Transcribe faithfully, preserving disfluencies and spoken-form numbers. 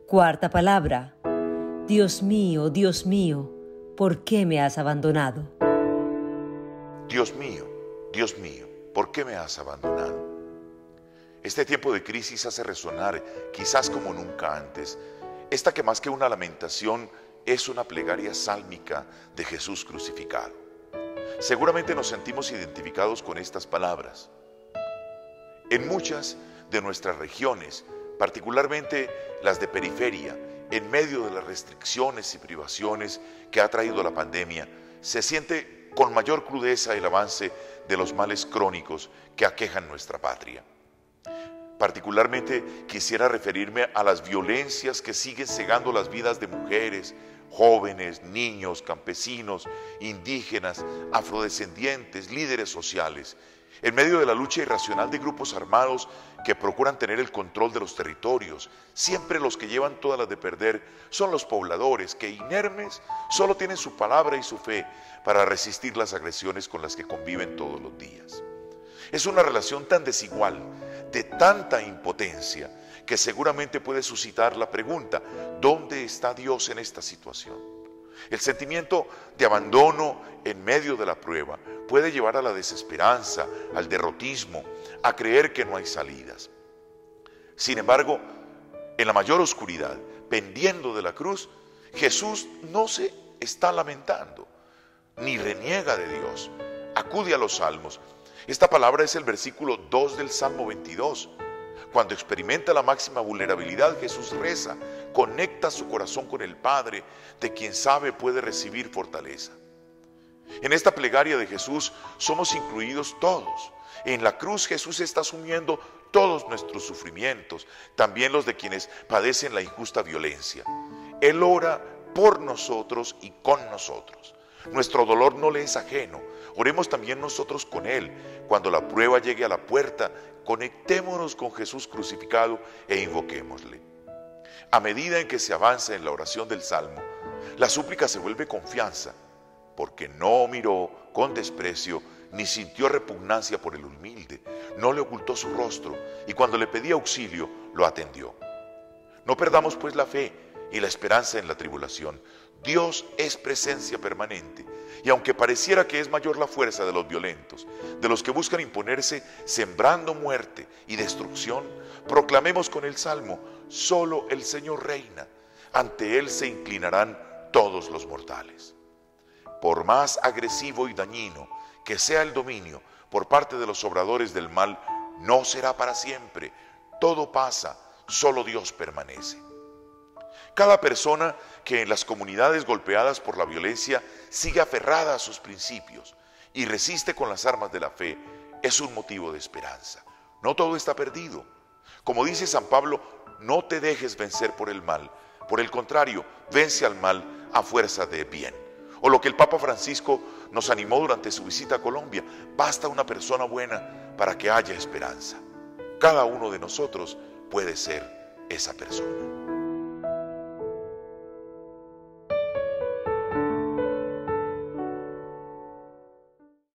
Cuarta palabra. Dios mío, Dios mío, ¿por qué me has abandonado? Dios mío, Dios mío, ¿por qué me has abandonado? Este tiempo de crisis hace resonar, quizás como nunca antes, esta que más que una lamentación es una plegaria sálmica de Jesús crucificado. Seguramente nos sentimos identificados con estas palabras. En muchas de nuestras regiones, particularmente las de periferia, en medio de las restricciones y privaciones que ha traído la pandemia, se siente con mayor crudeza el avance de los males crónicos que aquejan nuestra patria. Particularmente quisiera referirme a las violencias que siguen cegando las vidas de mujeres, jóvenes, niños, campesinos, indígenas, afrodescendientes, líderes sociales, en medio de la lucha irracional de grupos armados que procuran tener el control de los territorios. Siempre los que llevan todas las de perder son los pobladores, que inermes solo tienen su palabra y su fe para resistir las agresiones con las que conviven todos los días. Es una relación tan desigual, de tanta impotencia, que seguramente puede suscitar la pregunta: ¿dónde está Dios en esta situación? El sentimiento de abandono en medio de la prueba puede llevar a la desesperanza, al derrotismo, a creer que no hay salidas. Sin embargo, en la mayor oscuridad, pendiendo de la cruz, Jesús no se está lamentando, ni reniega de Dios. Acude a los salmos. Esta palabra es el versículo dos del Salmo veintidós. Cuando experimenta la máxima vulnerabilidad, Jesús reza, conecta su corazón con el Padre, de quien sabe puede recibir fortaleza. En esta plegaria de Jesús somos incluidos todos. En la cruz Jesús está asumiendo todos nuestros sufrimientos, también los de quienes padecen la injusta violencia. Él ora por nosotros y con nosotros. Nuestro dolor no le es ajeno. Oremos también nosotros con Él. Cuando la prueba llegue a la puerta, conectémonos con Jesús crucificado e invoquémosle. A medida en que se avanza en la oración del Salmo, la súplica se vuelve confianza, porque no miró con desprecio ni sintió repugnancia por el humilde, no le ocultó su rostro, y cuando le pedía auxilio, lo atendió. No perdamos pues la fe y la esperanza en la tribulación. Dios es presencia permanente, y aunque pareciera que es mayor la fuerza de los violentos, de los que buscan imponerse sembrando muerte y destrucción, proclamemos con el Salmo: solo el Señor reina, ante Él se inclinarán todos los mortales. Por más agresivo y dañino que sea el dominio por parte de los obradores del mal, no será para siempre. Todo pasa, solo Dios permanece. Cada persona que en las comunidades golpeadas por la violencia sigue aferrada a sus principios y resiste con las armas de la fe es un motivo de esperanza. No todo está perdido. Como dice San Pablo, no te dejes vencer por el mal. Por el contrario, vence al mal a fuerza de bien. O lo que el Papa Francisco nos animó durante su visita a Colombia: basta una persona buena para que haya esperanza. Cada uno de nosotros puede ser esa persona.